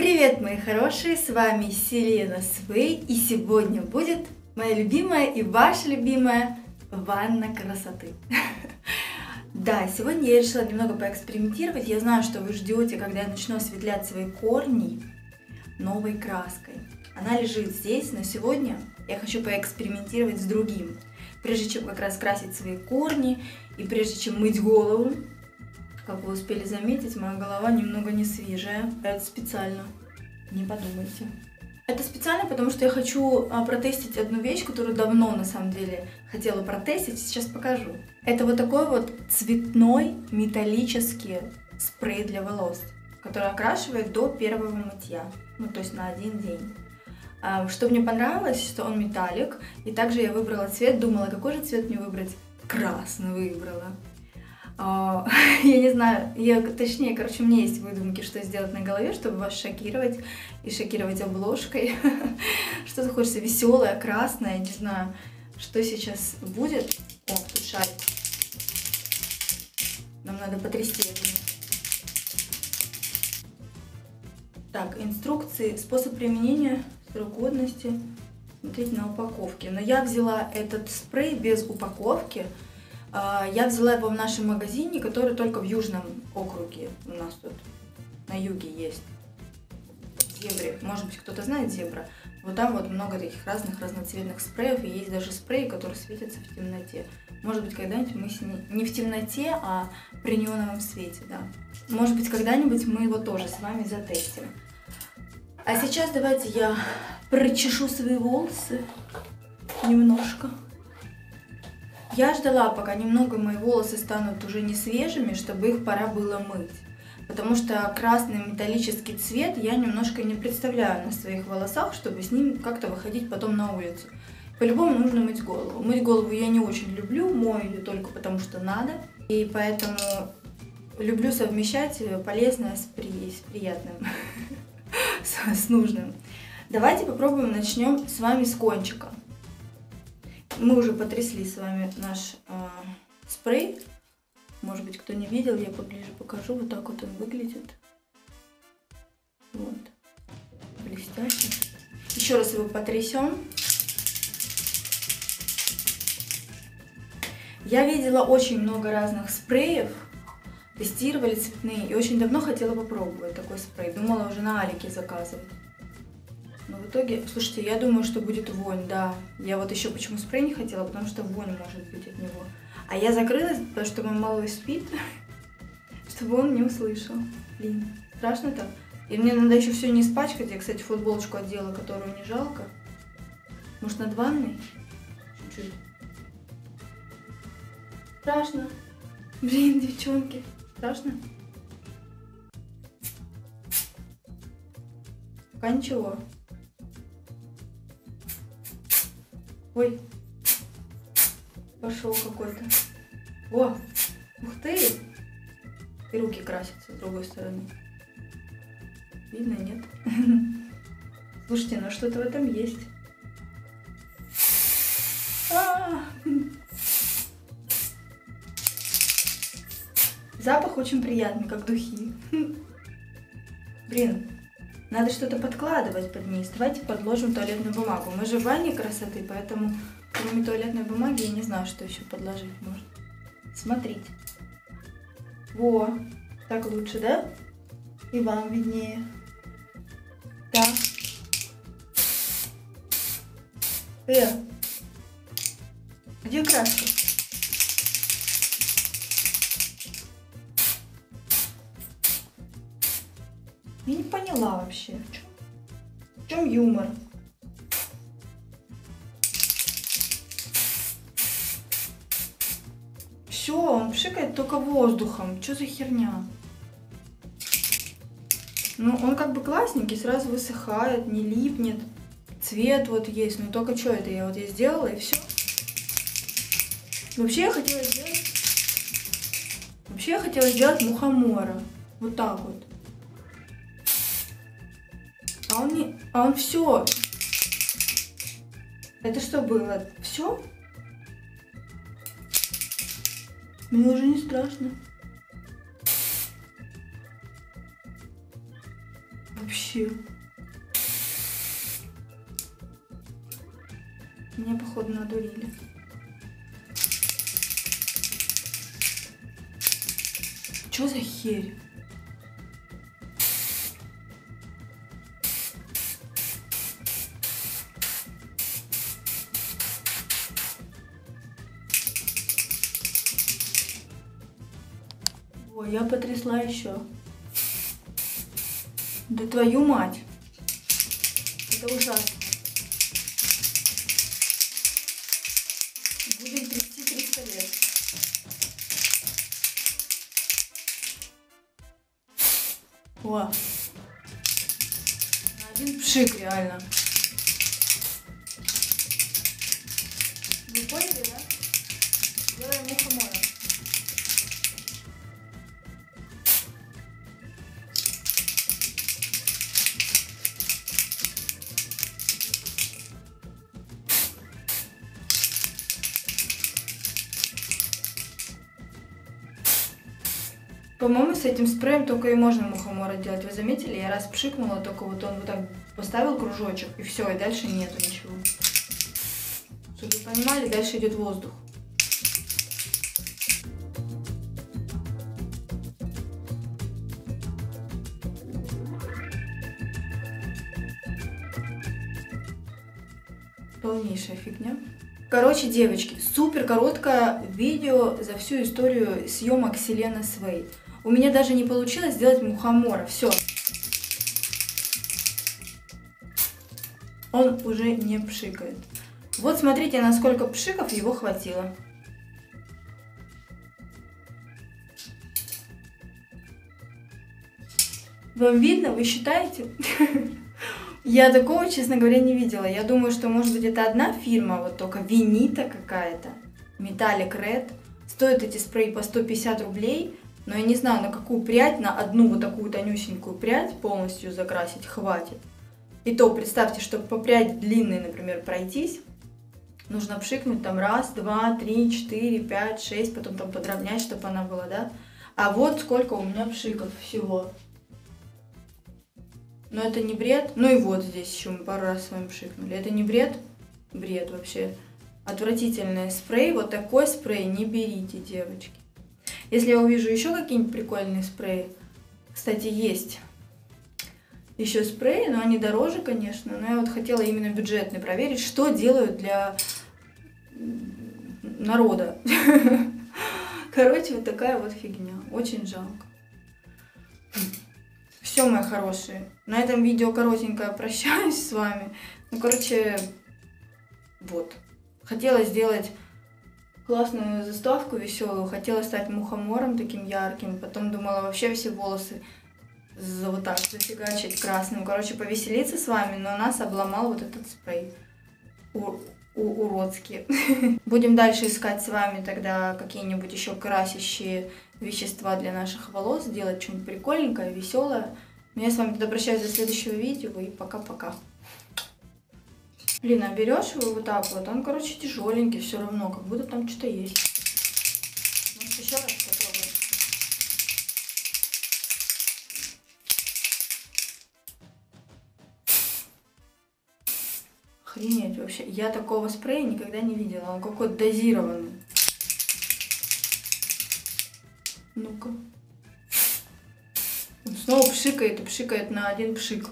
Привет, мои хорошие, с вами Селена Свей, и сегодня будет моя любимая и ваша любимая ванна красоты. Да, сегодня я решила немного поэкспериментировать. Я знаю, что вы ждете, когда я начну осветлять свои корни новой краской. Она лежит здесь, но сегодня я хочу поэкспериментировать с другим. Прежде чем как раз красить свои корни и прежде чем мыть голову, как вы успели заметить, моя голова немного не свежая. Это специально, не подумайте. Это специально, потому что я хочу протестить одну вещь, которую давно на самом деле хотела протестить. Сейчас покажу. Это вот такой вот цветной металлический спрей для волос, который окрашивает до первого мытья, ну то есть на один день. Что мне понравилось, что он металлик, и также я выбрала цвет, думала, какой же цвет мне выбрать. Красный выбрала. Я не знаю, точнее, короче, у меня есть выдумки, что сделать на голове, чтобы вас шокировать и шокировать обложкой. Что-то хочется веселое, красное, не знаю, что сейчас будет. О, тут шарик. Нам надо потрясти его. Так, инструкции, способ применения, срок годности. Смотрите на упаковке. Но я взяла этот спрей без упаковки. Я взяла его в нашем магазине, который только в Южном округе у нас тут, на юге есть. В Зебре. Может быть, кто-то знает Зебра. Вот там вот много таких разных разноцветных спреев. И есть даже спреи, которые светятся в темноте. Может быть, когда-нибудь мы с ней... Не в темноте, а при неоновом свете, да. Может быть, когда-нибудь мы его тоже с вами затестим. А сейчас давайте я прочешу свои волосы немножко. Я ждала, пока немного мои волосы станут уже не свежими, чтобы их пора было мыть. Потому что красный металлический цвет я немножко не представляю на своих волосах, чтобы с ним как-то выходить потом на улицу. По-любому нужно мыть голову. Мыть голову я не очень люблю, мою ее только потому что надо. И поэтому люблю совмещать полезное с приятным, с нужным. Давайте попробуем, начнем с вами с кончика. Мы уже потрясли с вами наш спрей. Может быть, кто не видел, я поближе покажу. Вот так вот он выглядит. Вот. Блестящий. Еще раз его потрясем. Я видела очень много разных спреев. Тестировали цветные. И очень давно хотела попробовать такой спрей. Думала уже на Алике заказывать. Но в итоге, слушайте, я думаю, что будет вонь, да. Я вот еще почему спрей не хотела, потому что вонь может быть от него. А я закрылась, потому что мой малый спит, чтобы он не услышал. Блин, страшно так. И мне надо еще все не испачкать. Я, кстати, футболочку одела, которую не жалко. Может, над ванной? Чуть-чуть. Страшно. Блин, девчонки, страшно? Пока ничего. Ой, пошел какой-то. О, ух ты! И руки красятся с другой стороны. Видно, нет? Слушайте, ну что-то в этом есть. Запах очень приятный, как духи. Блин. Надо что-то подкладывать под низ. Давайте подложим туалетную бумагу. Мы же в ванне красоты, поэтому кроме туалетной бумаги я не знаю, что еще подложить можно. Смотрите. Во, так лучше, да? И вам виднее. Так. Где краска? Я не поняла вообще, в чем юмор. Все, он пшикает только воздухом. Что за херня? Ну, он как бы классненький, сразу высыхает, не липнет. Цвет вот есть, но только что это я сделала и все. Вообще я хотела сделать мухомора. Вот так вот. А он все. Это что было? Все? Мне уже не страшно. Вообще. вообще. Меня, походу, надурили. Чё за херь? Ой, я потрясла еще. Да твою мать. Это ужасно. Будем трясти 300 лет. О. Один пшик, реально. Вы поняли, да? Делаем мухомора. По-моему, с этим спреем только и можно мухомора делать. Вы заметили? Я раз пшикнула, только вот он вот так поставил кружочек, и все, и дальше нету ничего. Чтобы вы понимали, дальше идет воздух. Полнейшая фигня. Короче, девочки, супер короткое видео за всю историю съемок Селена Свей. У меня даже не получилось сделать мухомора. Все. Он уже не пшикает. Вот смотрите, насколько пшиков его хватило. Вам видно? Вы считаете? Я такого, честно говоря, не видела. Я думаю, что, может быть, это одна фирма, вот только Винита какая-то, Metallic Red. Стоят эти спреи по 150 рублей, но я не знаю, на какую прядь, на одну вот такую тонюсенькую прядь полностью закрасить хватит. И то, представьте, чтобы по прядь длинной, например, пройтись, нужно пшикнуть там раз, два, три, четыре, пять, шесть, потом там подровнять, чтобы она была, да? А вот сколько у меня пшиков всего. Но это не бред. Ну и вот здесь еще мы пару раз с вами пшикнули. Это не бред? Бред вообще. Отвратительный спрей. Вот такой спрей не берите, девочки. Если я увижу еще какие-нибудь прикольные спреи. Кстати, есть еще спреи, но они дороже, конечно. Но я вот хотела именно бюджетный проверить, что делают для народа. Короче, вот такая вот фигня. Очень жалко. Все, мои хорошие. На этом видео коротенькое прощаюсь с вами. Ну, короче, вот. Хотела сделать классную заставку веселую. Хотела стать мухомором таким ярким. Потом думала вообще все волосы вот так зафигачить красным. Короче, повеселиться с вами, но нас обломал вот этот спрей. Уродский. Будем дальше искать с вами тогда какие-нибудь еще красящие вещества для наших волос, делать что-нибудь прикольненькое, веселое. Но я с вами тогда прощаюсь до следующего видео и пока-пока. Блин, а берешь его вот так вот, он, короче, тяжеленький все равно, как будто там что-то есть. Может, еще раз попробуем. Охренеть вообще. Я такого спрея никогда не видела. Он какой-то дозированный. Ну-ка. Он снова пшикает и пшикает на один пшик.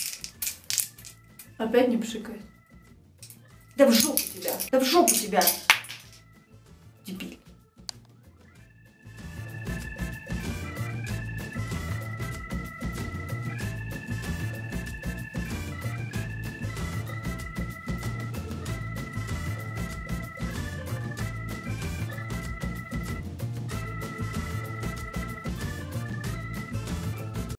Опять не пшикает. Да в жопу тебя! Да в жопу тебя!